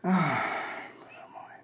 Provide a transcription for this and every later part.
Bože môj.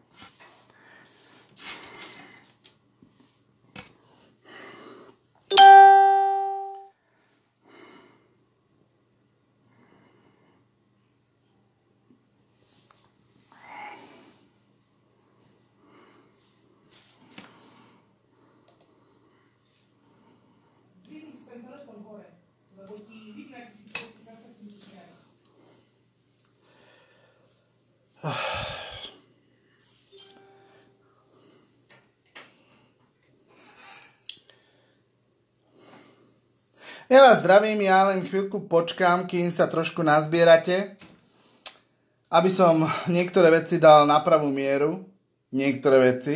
Ja vás zdravím, ja len chvíľku počkám, kým sa trošku nazbierate, aby som niektoré veci dal na pravú mieru. Niektoré veci.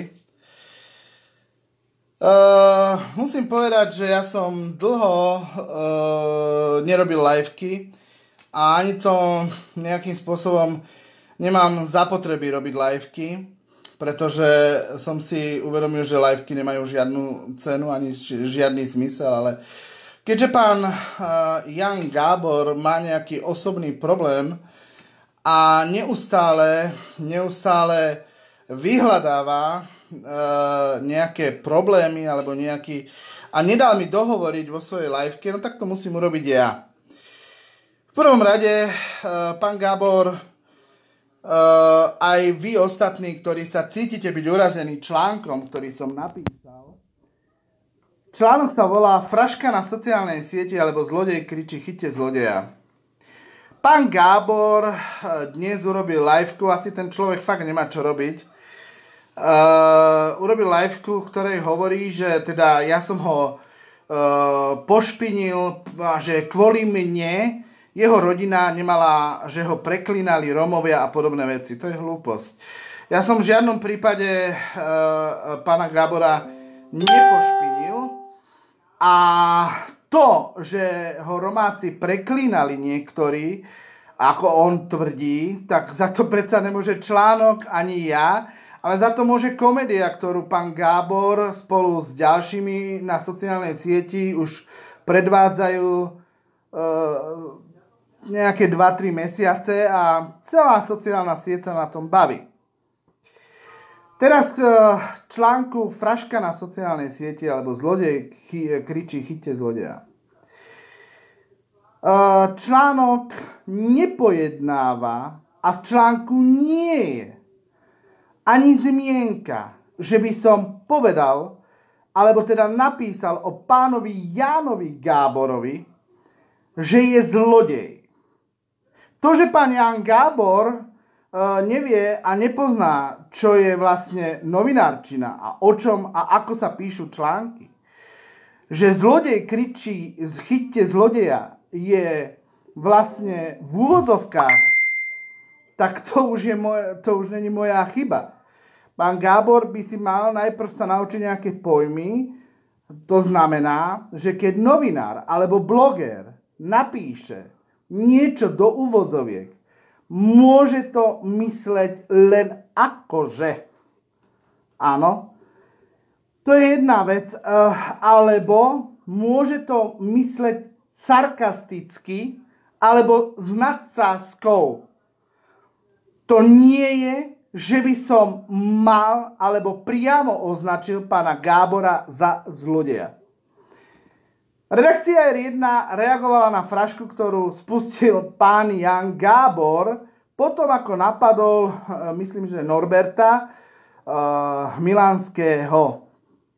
Musím povedať, že ja som dlho nerobil liveky a ani to nejakým spôsobom nemám zapotreby robiť liveky, pretože som si uvedomil, že liveky nemajú žiadnu cenu ani žiadny zmysel, ale keďže pán Jan Gábor má nejaký osobný problém a neustále vyhľadáva nejaké problémy alebo nejaký a nedal mi dohovoriť vo svojej liveke, no tak to musím urobiť ja. V prvom rade, pán Gábor, aj vy ostatní, ktorí sa cítite byť urazení článkom, ktorý som napísal, článok sa volá Fraška na sociálnej sieti alebo zlodej kričí chyťte zlodeja. Pán Gábor dnes urobil liveku, asi ten človek fakt nemá čo robiť. Urobil liveku, v ktorej hovorí, že teda ja som ho pošpinil a že kvôli mne jeho rodina nemala, že ho preklínali Rómovia a podobné veci. To je hlúposť. Ja som v žiadnom prípade pána Gábora nepošpinil. A to, že ho Romáci preklínali niektorí, ako on tvrdí, tak za to predsa nemôže článok ani ja, ale za to môže komédia, ktorú pán Gábor spolu s ďalšími na sociálnej sieti už predvádzajú nejaké 2-3 mesiace a celá sociálna sieť sa na tom baví. Teraz k článku Fraška na sociálnej sieti alebo zlodej kričí chyťte zlodeja. Článok nepojednáva a v článku nie je ani zmienka, že by som povedal alebo teda napísal o pánovi Jánovi Gáborovi, že je zlodej. To, že pán Ján Gábor nevie a nepozná, čo je vlastne novinárčina a o čom a ako sa píšu články. Že zlodej kričí chyťte zlodeja je vlastne v úvodzovkách, tak to už není moja chyba. Pán Gábor by si mal najprv sa naučiť nejaké pojmy. To znamená, že keď novinár alebo bloger napíše niečo do úvodzoviek, môže to mysleť len akože. Áno. To je jedna vec. Alebo môže to mysleť sarkasticky alebo s nadsázkou. To nie je, že by som mal alebo priamo označil pána Gábora za zlodeja. Redakcia R1 reagovala na frašku, ktorú spustil pán Jan Gábor, potom ako napadol, myslím, že Norberta Milanského.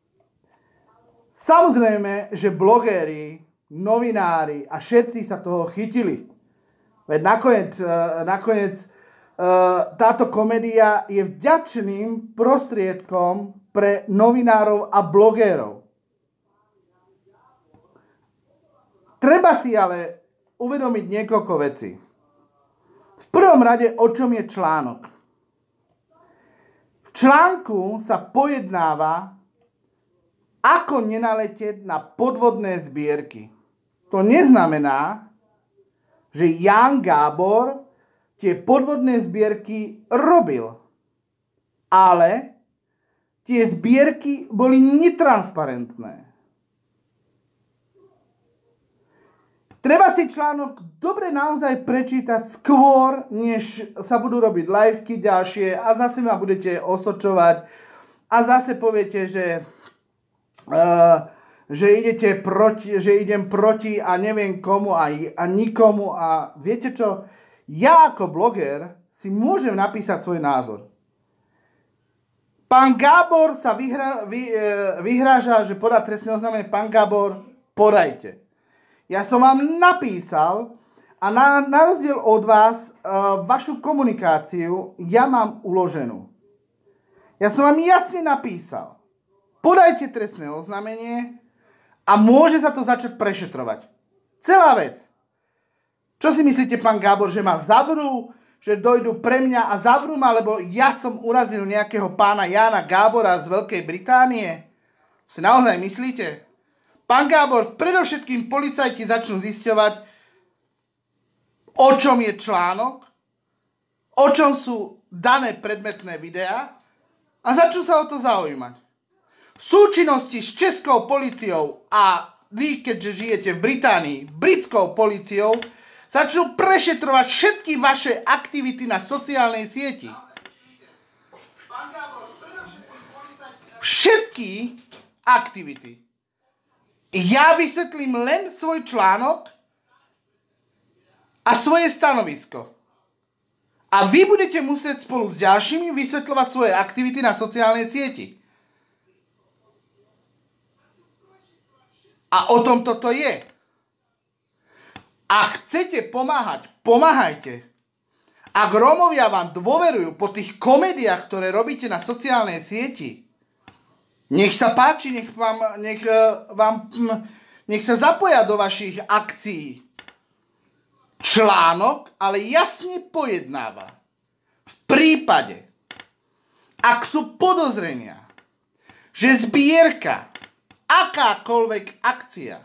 Samozrejme, že blogeri, novinári a všetci sa toho chytili. Veď nakoniec táto komédia je vďačným prostriedkom pre novinárov a blogerov. Treba si ale uvedomiť niekoľko vecí. V prvom rade, o čom je článok. V článku sa pojednáva, ako nenaletieť na podvodné zbierky. To neznamená, že Ján Gábor tie podvodné zbierky robil. Ale tie zbierky boli netransparentné. Treba si článok dobre naozaj prečítať skôr, než sa budú robiť liveky ďalšie a zase ma budete osočovať a zase poviete, že idete proti, že idem proti a neviem komu a nikomu a viete čo? Ja ako bloger si môžem napísať svoj názor. Pán Gábor sa vyhráža, že podá trestné oznámenie. Pán Gábor, podajte. Ja som vám napísal a na rozdiel od vás vašu komunikáciu ja mám uloženú. Ja som vám jasne napísal. Podajte trestné oznámenie a môže sa to začať prešetrovať. Celá vec. Čo si myslíte, pán Gábor, že ma zavrú, že dojdú pre mňa a zavrú ma, lebo ja som urazil nejakého pána Jána Gábora z Veľkej Británie? Si naozaj myslíte? Pán Gábor, predovšetkým policajti začnú zisťovať, o čom je článok, o čom sú dané predmetné videá a začnú sa o to zaujímať. V súčinnosti s českou políciou a vy, keďže žijete v Británii, britskou políciou, začnú prešetrovať všetky vaše aktivity na sociálnej sieti. Všetky aktivity. Ja vysvetlím len svoj článok a svoje stanovisko. A vy budete musieť spolu s ďalšími vysvetľovať svoje aktivity na sociálnej sieti. A o tom toto je. Ak chcete pomáhať, pomáhajte. Ak Rómovia vám dôverujú po tých komédiách, ktoré robíte na sociálnej sieti, nech sa páči, nech sa zapoja do vašich akcií. Článok ale jasne pojednáva. V prípade, ak sú podozrenia, že zbierka, akákoľvek akcia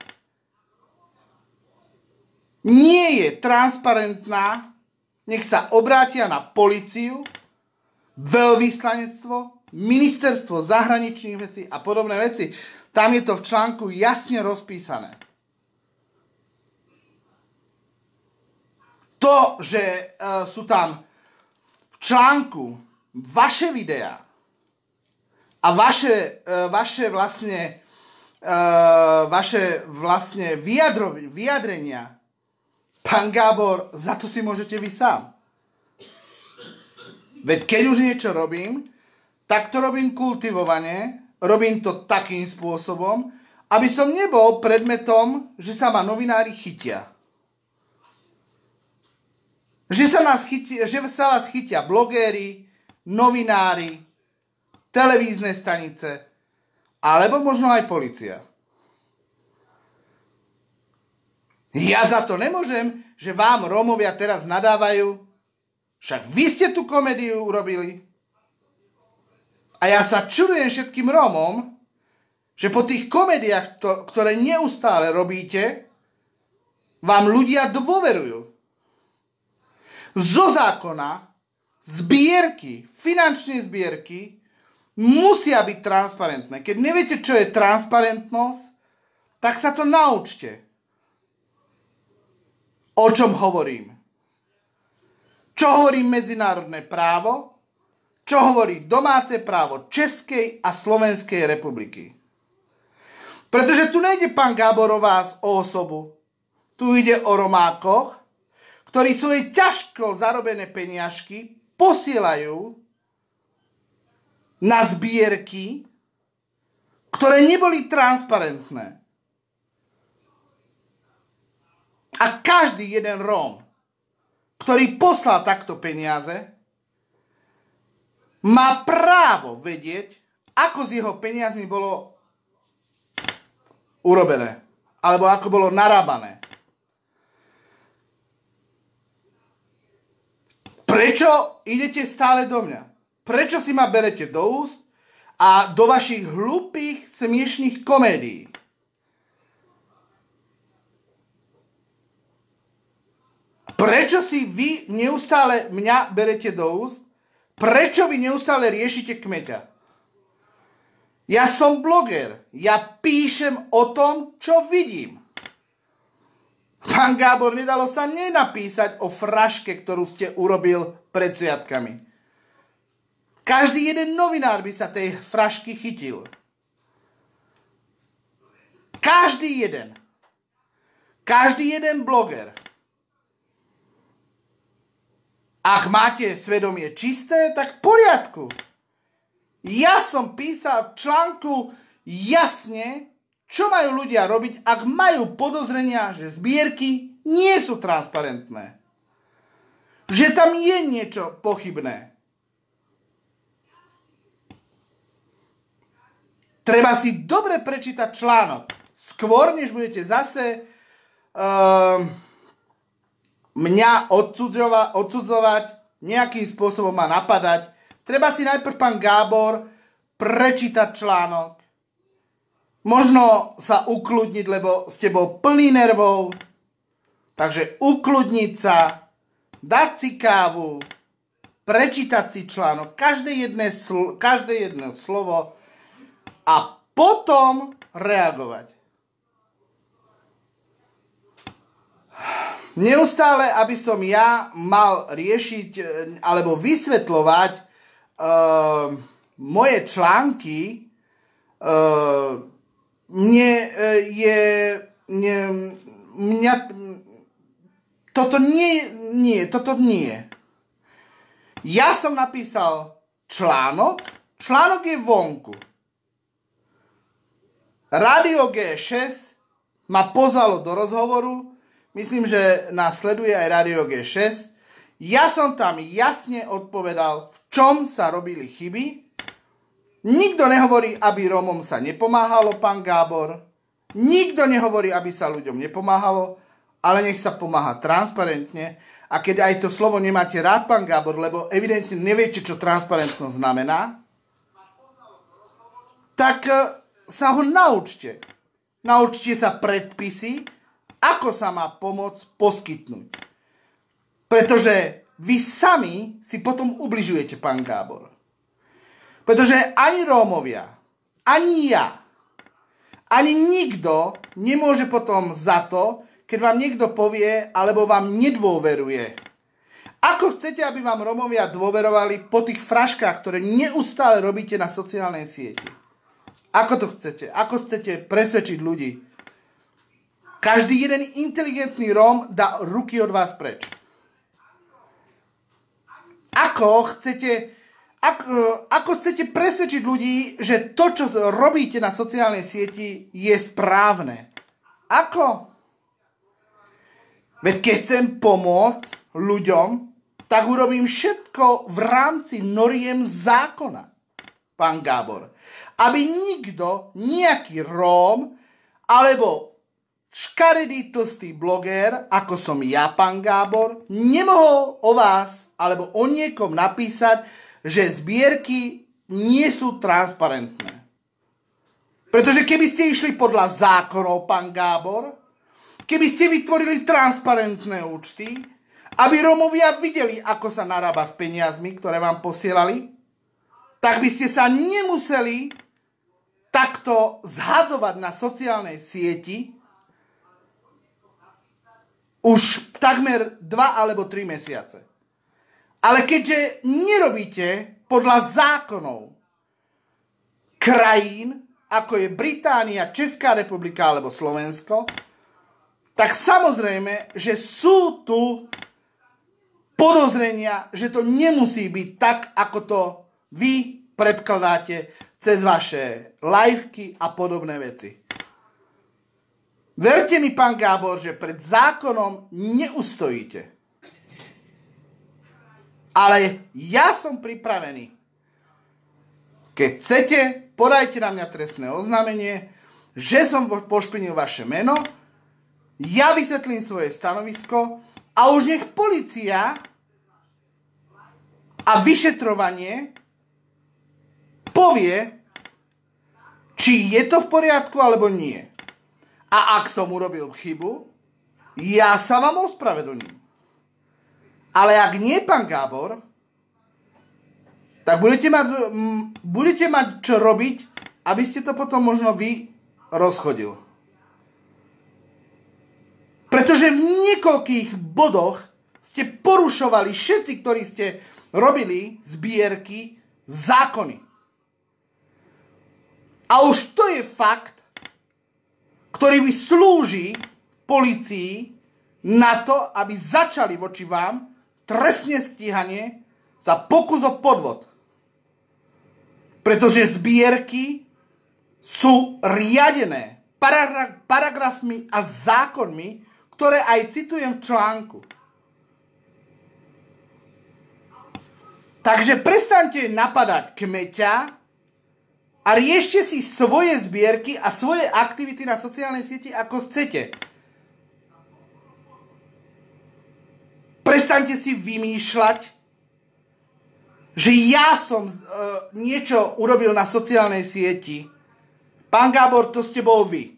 nie je transparentná, nech sa obrátia na políciu, veľvyslanectvo, ministerstvo zahraničných vecí a podobné veci. Tam je to v článku jasne rozpísané. To, že sú tam v článku vaše videá a vaše vyjadrenia, pán Gábor, za to si môžete vy sám. Veď keď už niečo robím, tak to robím kultivovane, robím to takým spôsobom, aby som nebol predmetom, že sa ma novinári chytia. Že sa vás chytia blogéri, novinári, televízne stanice, alebo možno aj polícia. Ja za to nemôžem, že vám Rómovia teraz nadávajú, však vy ste tú komédiu urobili. A ja sa čudujem všetkým Rómom, že po tých komédiách, ktoré neustále robíte, vám ľudia dôverujú. Zo zákona zbierky, finančné zbierky musia byť transparentné. Keď neviete, čo je transparentnosť, tak sa to naučte. O čom hovorím? Čo hovorí medzinárodné právo? Čo hovorí domáce právo Českej a Slovenskej republiky? Pretože tu nejde, pán Gábor, o vás, o osobu. Tu ide o Romákoch, ktorí svoje ťažko zarobené peniažky posielajú na zbierky, ktoré neboli transparentné. A každý jeden Róm, ktorý poslal takto peniaze, má právo vedieť, ako s jeho peniazmi bolo urobené, alebo ako bolo narábané. Prečo idete stále do mňa? Prečo si ma berete do úst a do vašich hlúpých, smiešných komédií? Prečo si vy neustále mňa berete do úst? Prečo vy neustále riešite kmeťa? Ja som bloger. Ja píšem o tom, čo vidím. Pán Gábor, nedalo sa nenapísať o fraške, ktorú ste urobil pred sviatkami. Každý jeden novinár by sa tej frašky chytil. Každý jeden. Každý jeden bloger. Ak máte svedomie čisté, tak v poriadku. Ja som písal v článku jasne, čo majú ľudia robiť, ak majú podozrenia, že zbierky nie sú transparentné. Že tam je niečo pochybné. Treba si dobre prečítať článok. Skôr, než budete zase mňa odsudzovať, nejakým spôsobom ma napadať. Treba si najprv, pán Gábor, prečítať článok. Možno sa ukludniť, lebo ste bol plný nervov. Takže ukludniť sa, dať si kávu, prečítať si článok, každé jedno slovo a potom reagovať. Neustále, aby som ja mal riešiť alebo vysvetľovať moje články, toto nie. Ja som napísal článok je vonku. Rádio G6 ma pozvalo do rozhovoru, myslím, že nás sleduje aj Rádio G6. Ja som tam jasne odpovedal, v čom sa robili chyby. Nikto nehovorí, aby Rómom sa nepomáhalo, pán Gábor. Nikto nehovorí, aby sa ľuďom nepomáhalo, ale nech sa pomáha transparentne. A keď aj to slovo nemáte rád, pán Gábor, lebo evidentne neviete, čo transparentnosť znamená, tak sa ho naučte. Naučte sa predpisy, ako sa má pomoc poskytnúť. Pretože vy sami si potom ubližujete, pán Gábor. Pretože ani Rómovia, ani ja, ani nikto nemôže potom za to, keď vám niekto povie, alebo vám nedôveruje. Ako chcete, aby vám Rómovia dôverovali po tých fraškách, ktoré neustále robíte na sociálnej sieti? Ako to chcete? Ako chcete presvedčiť ľudí? Každý jeden inteligentný Róm dá ruky od vás preč. Ako chcete presvedčiť ľudí, že to, čo robíte na sociálnej sieti, je správne? Ako? Veď keď chcem pomôcť ľuďom, tak urobím všetko v rámci noriem zákona, pán Gábor. Aby nikto, nejaký Róm, alebo škaredý tlstý bloger, ako som ja, pán Gábor, nemohol o vás alebo o niekom napísať, že zbierky nie sú transparentné. Pretože keby ste išli podľa zákonov, pán Gábor, keby ste vytvorili transparentné účty, aby Rómovia videli, ako sa narába s peniazmi, ktoré vám posielali, tak by ste sa nemuseli takto zhadzovať na sociálnej sieti už takmer 2 alebo 3 mesiace. Ale keďže nerobíte podľa zákonov krajín, ako je Británia, Česká republika alebo Slovensko, tak samozrejme, že sú tu podozrenia, že to nemusí byť tak, ako to vy predkladáte cez vaše liveky a podobné veci. Verte mi, pán Gábor, že pred zákonom neustojíte. Ale ja som pripravený. Keď chcete, podajte na mňa trestné oznámenie, že som pošpinil vaše meno, ja vysvetlím svoje stanovisko a už nech polícia a vyšetrovanie povie, či je to v poriadku alebo nie. A ak som urobil chybu, ja sa vám ospravedlním. Ale ak nie, pán Gábor, tak budete mať čo robiť, aby ste to potom možno vy rozchodil. Pretože v niekoľkých bodoch ste porušovali všetci, ktorí ste robili zbierky, zákony. A už to je fakt, ktorý by slúži polícii na to, aby začali voči vám trestné stíhanie za pokus o podvod. Pretože zbierky sú riadené paragrafmi a zákonmi, ktoré aj citujem v článku. Takže prestaňte napadať kmeťa a riešte si svoje zbierky a svoje aktivity na sociálnej sieti, ako chcete. Prestaňte si vymýšľať, že ja som niečo urobil na sociálnej sieti. Pán Gábor, to ste bol vy.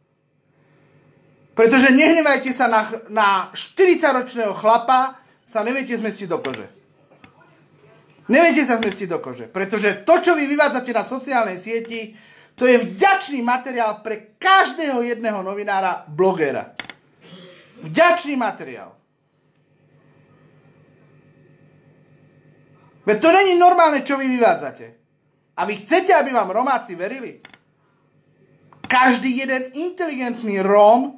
Pretože nehnevajte sa na 40-ročného chlapa, sa neviete zmestiť do kože. Neviete sa zmestiť do kože. Pretože to, čo vy vyvádzate na sociálnej sieti, to je vďačný materiál pre každého jedného novinára, blogéra. Vďačný materiál. Veď to není normálne, čo vy vyvádzate. A vy chcete, aby vám Romáci verili? Každý jeden inteligentný Róm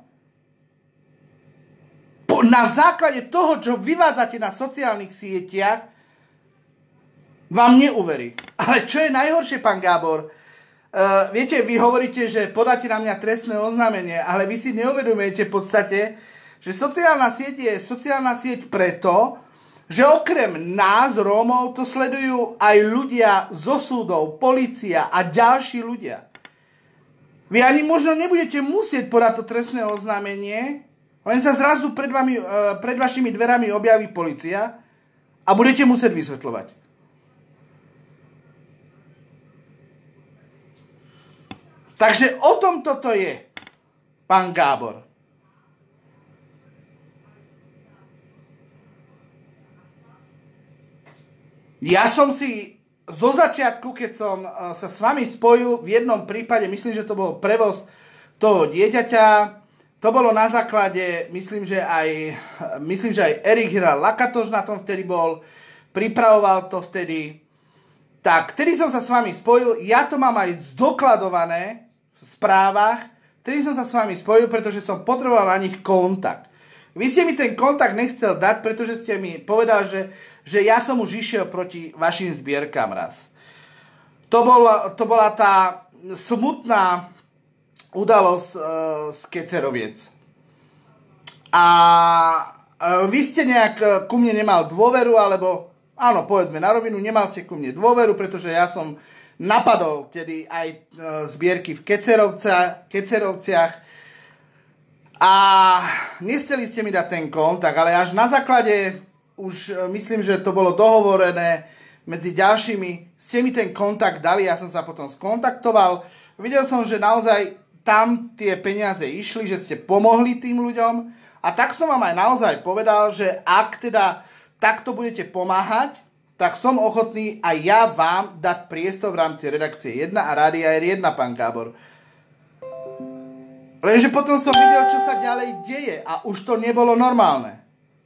na základe toho, čo vyvádzate na sociálnych sieťach, vám neuverí. Ale čo je najhoršie, pán Gábor? Viete, vy hovoríte, že podáte na mňa trestné oznámenie, ale vy si neuvedomujete v podstate, že sociálna sieť je sociálna sieť preto, že okrem nás, Rómov, to sledujú aj ľudia zo súdov, polícia a ďalší ľudia. Vy ani možno nebudete musieť podať to trestné oznámenie, len sa zrazu pred vašimi dverami objaví polícia a budete musieť vysvetľovať. Takže o tom toto je, pán Gábor. Ja som si zo začiatku, keď som sa s vami spojil, v jednom prípade, myslím, že to bol prevoz toho dieťaťa, to bolo na základe, myslím, že aj Erik Hira Lakatoš na tom vtedy bol, pripravoval to vtedy. Tak, vtedy som sa s vami spojil, ja to mám aj zdokladované v správach, vtedy som sa s vami spojil, pretože som potreboval na nich kontakt. Vy ste mi ten kontakt nechcel dať, pretože ste mi povedal, že ja som už išiel proti vašim zbierkám raz. To bola tá smutná udalosť z Keceroviec. A vy ste nejak ku mne nemal dôveru, alebo áno, povedzme na rovinu, nemal ste ku mne dôveru, pretože ja som napadol tedy aj zbierky v Kecerovciach a nechceli ste mi dať ten kontakt, ale až na základe, už myslím, že to bolo dohovorené medzi ďalšími, ste mi ten kontakt dali, ja som sa potom skontaktoval, videl som, že naozaj tam tie peniaze išli, že ste pomohli tým ľuďom a tak som vám aj naozaj povedal, že ak teda takto budete pomáhať, tak som ochotný aj ja vám dať priestor v rámci redakcie 1 a Rádia R1, pán Gábor. Lenže potom som videl, čo sa ďalej deje a už to nebolo normálne.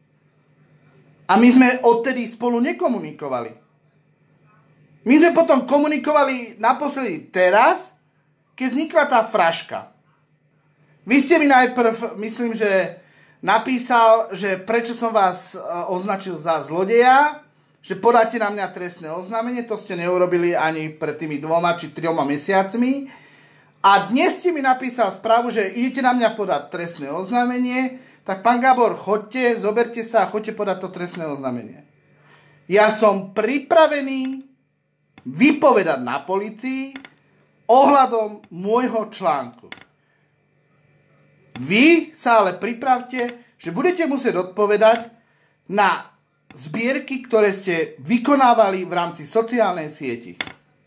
A my sme odtedy spolu nekomunikovali. My sme potom komunikovali naposledy teraz, keď vznikla tá fraška. Vy ste mi najprv, myslím, že napísal, že prečo som vás označil za zlodeja, že podáte na mňa trestné oznámenie, to ste neurobili ani pred tými 2 či 3 mesiacmi. A dnes ste mi napísal správu, že idete na mňa podať trestné oznámenie, tak pán Gábor, choďte, zoberte sa a choďte podať to trestné oznámenie. Ja som pripravený vypovedať na polícii ohľadom môjho článku. Vy sa ale pripravte, že budete musieť odpovedať na zbierky, ktoré ste vykonávali v rámci sociálnej sieti.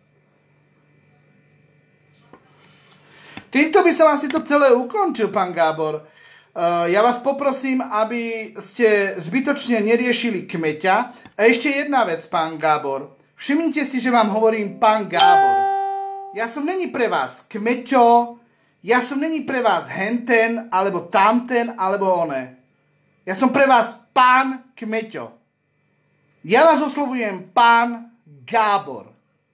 Týmto by som asi to celé ukončil, pán Gábor. Ja vás poprosím, aby ste zbytočne neriešili kmeťa. A ešte jedna vec, pán Gábor. Všimnite si, že vám hovorím pán Gábor. Ja som není pre vás kmeťo, ja som není pre vás henten, alebo tamten, alebo one. Ja som pre vás pán Kmeťo. Ja vás oslovujem pán Gábor.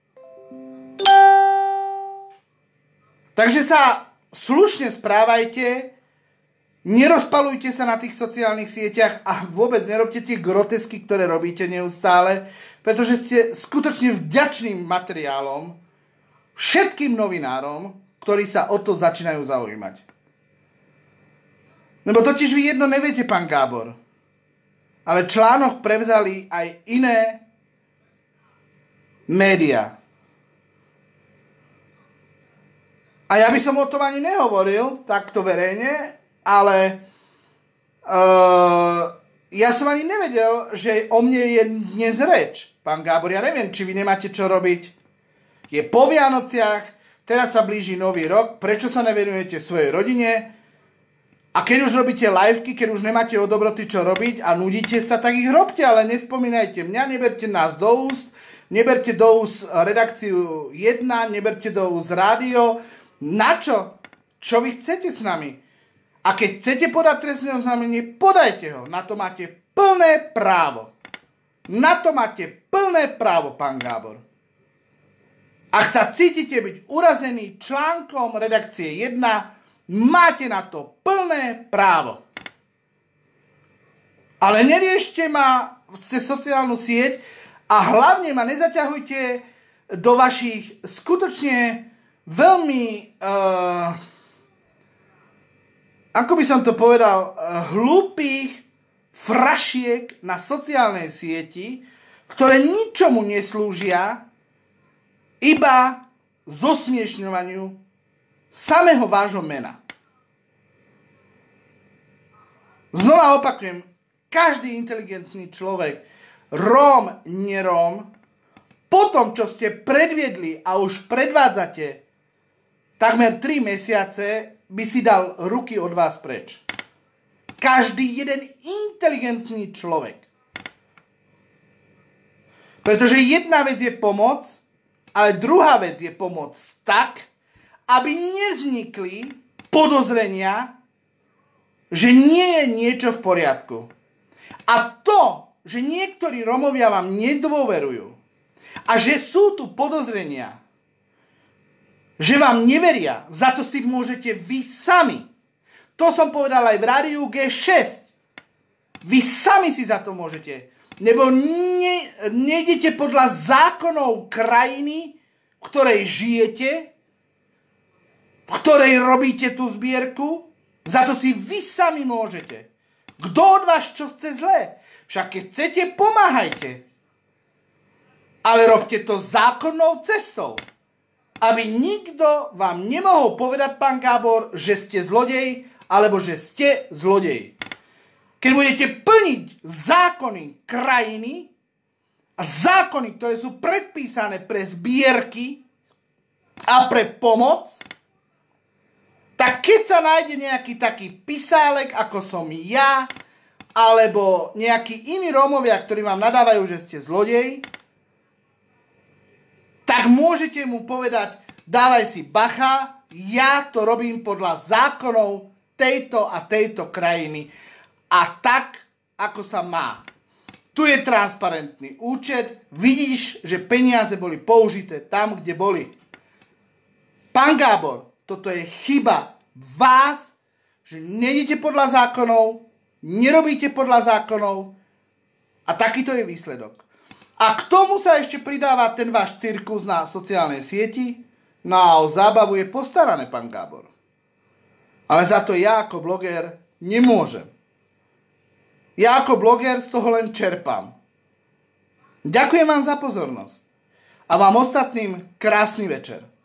Takže sa slušne správajte, nerozpalujte sa na tých sociálnych sieťach a vôbec nerobte tie grotesky, ktoré robíte neustále, pretože ste skutočne vďačným materiálom všetkým novinárom, ktorí sa o to začínajú zaujímať. Lebo totiž vy jedno neviete, pán Gábor, ale článok prevzali aj iné médiá. A ja by som o tom ani nehovoril takto verejne, ale ja som ani nevedel, že o mne je dnes reč. Pán Gábor, ja neviem, či vy nemáte čo robiť. Je po Vianociach, teraz sa blíži nový rok, prečo sa nevenujete svojej rodine? A keď už robíte liveky, keď už nemáte od dobroty čo robiť a nudíte sa, tak ich robte, ale nespomínajte mňa, neberte nás do úst, neberte do úst redakciu 1, neberte do úst rádio. Na čo? Čo vy chcete s nami? A keď chcete podať trestné oznámenie, podajte ho. Na to máte plné právo. Na to máte plné právo, pán Gábor. Ak sa cítite byť urazený článkom redakcie 1, máte na to plné právo. Ale neriešte ma cez sociálnu sieť a hlavne ma nezaťahujte do vašich skutočne veľmi, ako by som to povedal, hlúpých frašiek na sociálnej sieti, ktoré ničomu neslúžia, iba zosmiešňovaniu samého vášho mena. Znova opakujem, každý inteligentný človek, Róm, neróm, po tom, čo ste predviedli a už predvádzate takmer 3 mesiace, by si dal ruky od vás preč. Každý jeden inteligentný človek. Pretože jedna vec je pomoc, ale druhá vec je pomoc tak, aby nevznikli podozrenia, že nie je niečo v poriadku. A to, že niektorí Rómovia vám nedôverujú a že sú tu podozrenia, že vám neveria, za to si môžete vy sami. To som povedal aj v rádiu G6. Vy sami si za to môžete. Nebo nejdete podľa zákonov krajiny, v ktorej žijete, v ktorej robíte tú zbierku. Za to si vy sami môžete. Kto od vás čo chce zlé? Však keď chcete, pomáhajte. Ale robte to zákonnou cestou. Aby nikto vám nemohol povedať, pán Gábor, že ste zlodej, alebo že ste zlodej. Keď budete plniť zákony krajiny a zákony, ktoré sú predpísané pre zbierky a pre pomoc, tak keď sa nájde nejaký taký pisálek, ako som ja, alebo nejakí iní Rómovia, ktorí vám nadávajú, že ste zlodej, tak môžete mu povedať, dávaj si bacha, ja to robím podľa zákonov tejto a tejto krajiny. A tak, ako sa má. Tu je transparentný účet, vidíš, že peniaze boli použité tam, kde boli. Pán Gábor, toto je chyba vás, že nejdete podľa zákonov, nerobíte podľa zákonov a takýto je výsledok. A k tomu sa ešte pridáva ten váš cirkus na sociálnej sieti. No a o zábavu je postarané, pán Gábor. Ale za to ja ako bloger nemôžem. Ja ako bloger z toho len čerpám. Ďakujem vám za pozornosť. A vám ostatným krásny večer.